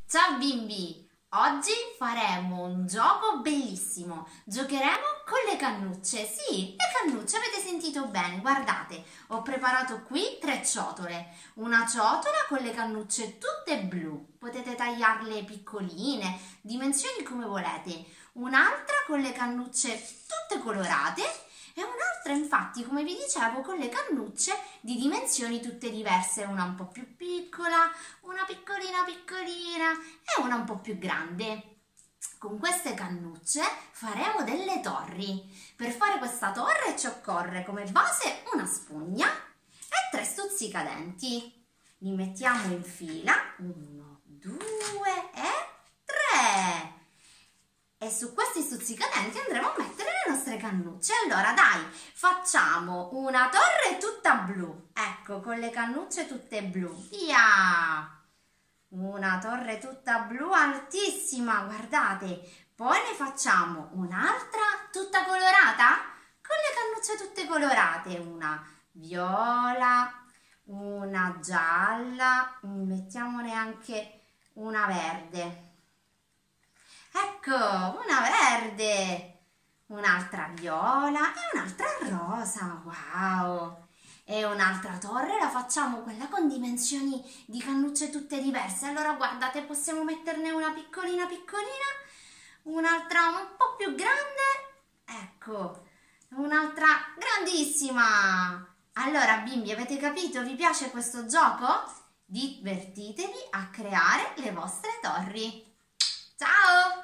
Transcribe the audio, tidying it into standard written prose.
Ciao bimbi! Oggi faremo un gioco bellissimo. Giocheremo con le cannucce. Sì, le cannucce, avete sentito bene. Guardate, ho preparato qui 3 ciotole. Una ciotola con le cannucce tutte blu. Potete tagliarle piccoline, dimensioni come volete. Un'altra con le cannucce tutte colorate e un'altra infatti, come vi dicevo, con le cannucce di dimensioni tutte diverse, una un po' più piccola, una piccolina piccolina e una un po' più grande. Con queste cannucce faremo delle torri. Per fare questa torre ci occorre come base una spugna e 3 stuzzicadenti. Li mettiamo in fila, 1, 2 e 3. E su questi stuzzicadenti andremo a mettere le nostre cannucce. Allora dai, facciamo una torre tutta blu. Ecco, con le cannucce tutte blu. Via! Una torre tutta blu altissima, guardate. Poi ne facciamo un'altra tutta colorata con le cannucce tutte colorate. Una viola, una gialla, mettiamone anche una verde. Ecco, una verde, un'altra viola e un'altra rosa, wow! E un'altra torre la facciamo quella con dimensioni di cannucce tutte diverse. Allora guardate, possiamo metterne una piccolina piccolina, un'altra un po' più grande, ecco, un'altra grandissima. Allora bimbi, avete capito? Vi piace questo gioco? Divertitevi a creare le vostre torri. Ciao!